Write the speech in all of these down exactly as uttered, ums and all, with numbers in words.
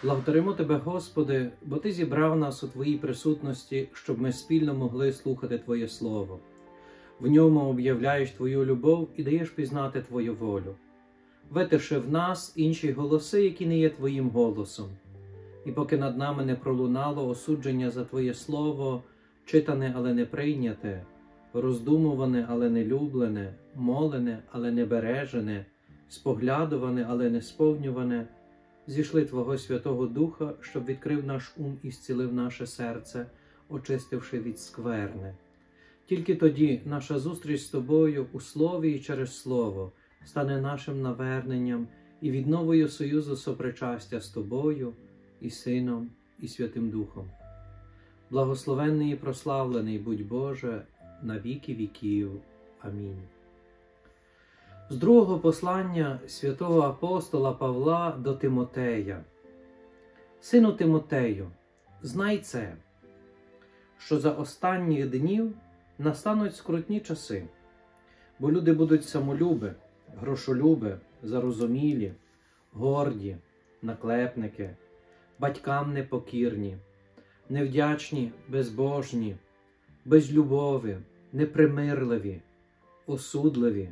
Благодаримо Тебе, Господи, бо Ти зібрав нас у Твоїй присутності, щоб ми спільно могли слухати Твоє Слово. В ньому об'являєш Твою любов і даєш пізнати Твою волю. Витиши в нас інші голоси, які не є Твоїм голосом. І поки над нами не пролунало осудження за Твоє Слово, читане, але не прийняте, роздумуване, але не люблене, молене, але не бережене, споглядуване, але не сповнюване, зійшли Твого Святого Духа, щоб відкрив наш ум і зцілив наше серце, очистивши від скверни. Тільки тоді наша зустріч з Тобою у Слові і через Слово стане нашим наверненням і відновою союзу сопричастя з Тобою, і Сином, і Святим Духом. Благословенний і прославлений будь Боже на віки віків. Амінь. З другого послання святого апостола Павла до Тимотея. Сину Тимотею, знай це, що за останніх днів настануть скрутні часи, бо люди будуть самолюби, грошолюби, зарозумілі, горді, наклепники, батькам непокірні, невдячні, безбожні, безлюбові, непримирливі, осудливі,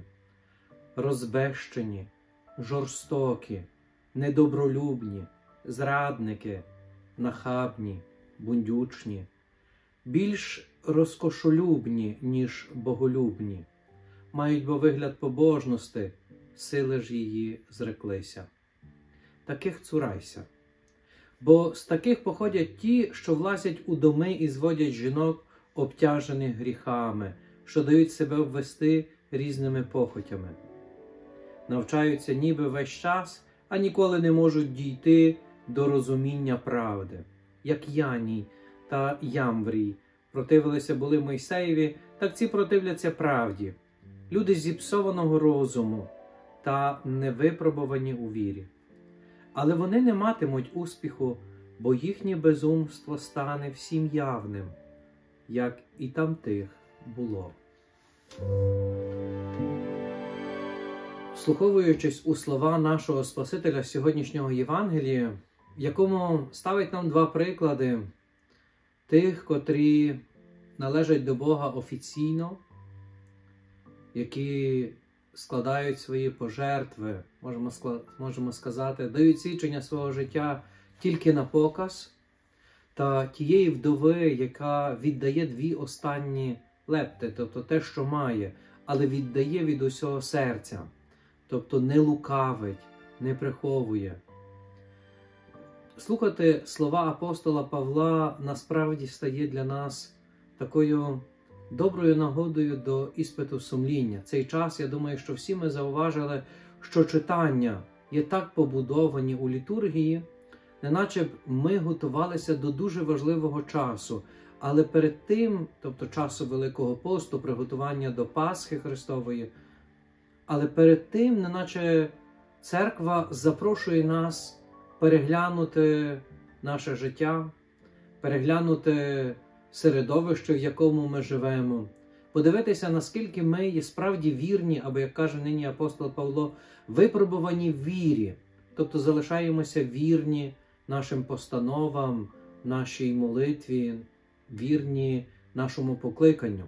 розбещені, жорстокі, недобролюбні, зрадники, нахабні, бундючні, більш розкошолюбні, ніж боголюбні, мають бо вигляд побожності, сили ж її зреклися. Таких цурайся, бо з таких походять ті, що влазять у доми і зводять жінок, обтяжених гріхами, що дають себе обвести різними похотями. Навчаються ніби весь час, а ніколи не можуть дійти до розуміння правди. Як Яній та Ямврій противилися були Мойсеєві, так ці противляться правді. Люди зіпсованого розуму та невипробувані у вірі. Але вони не матимуть успіху, бо їхнє безумство стане всім явним, як і тамтих було. Вслуховуючись у слова нашого Спасителя сьогоднішнього Євангелія, в якому ставить нам два приклади тих, котрі належать до Бога офіційно, які складають свої пожертви, можемо, склад... можемо сказати, дають свідчення свого життя тільки на показ, та тієї вдови, яка віддає дві останні лепти, тобто те, що має, але віддає від усього серця, тобто не лукавить, не приховує. Слухати слова апостола Павла насправді стає для нас такою доброю нагодою до іспиту сумління. Цей час, я думаю, що всі ми зауважили, що читання є так побудовані у літургії, неначе б ми готувалися до дуже важливого часу, але перед тим, тобто часу Великого посту, приготування до Пасхи Христової, але перед тим, неначе церква запрошує нас переглянути наше життя, переглянути середовище, в якому ми живемо, подивитися, наскільки ми є справді вірні, або, як каже нині апостол Павло, випробувані в вірі, тобто залишаємося вірні нашим постановам, нашій молитві, вірні нашому покликанню.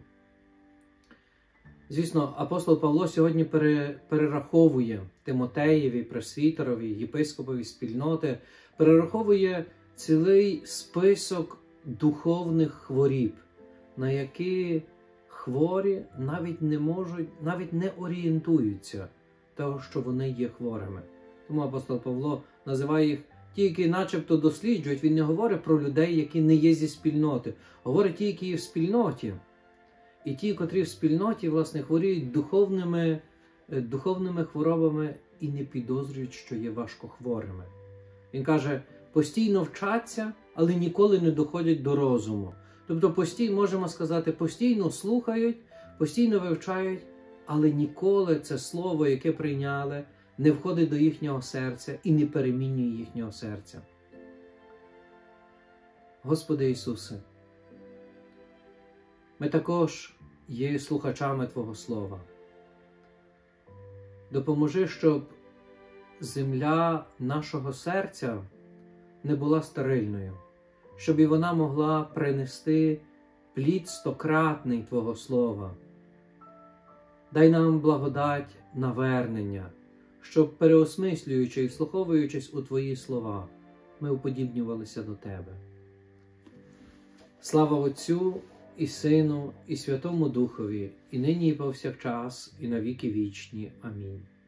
Звісно, апостол Павло сьогодні перераховує Тимотеєві, пресвітерові, єпископові спільноти, перераховує цілий список духовних хворіб, на які хворі навіть не можуть, навіть не орієнтуються того, що вони є хворими. Тому апостол Павло називає їх ті, які начебто досліджують. Він не говорить про людей, які не є зі спільноти. Говорить ті, які є в спільноті. І ті, котрі в спільноті, власне, хворіють духовними, духовними хворобами і не підозрюють, що є важкохворими. Він каже, постійно вчаться, але ніколи не доходять до розуму. Тобто, постійно, можемо сказати, постійно слухають, постійно вивчають, але ніколи це слово, яке прийняли, не входить до їхнього серця і не перемінює їхнього серця. Господи Ісусе, ми також є слухачами Твого Слова. Допоможи, щоб земля нашого серця не була стерильною, щоб і вона могла принести плід стократний Твого Слова. Дай нам благодать навернення, щоб, переосмислюючи і вслуховуючись у Твої слова, ми уподібнювалися до Тебе. Слава Отцю і Сину, і Святому Духові, і нині, і повсякчас, і на віки вічні. Амінь.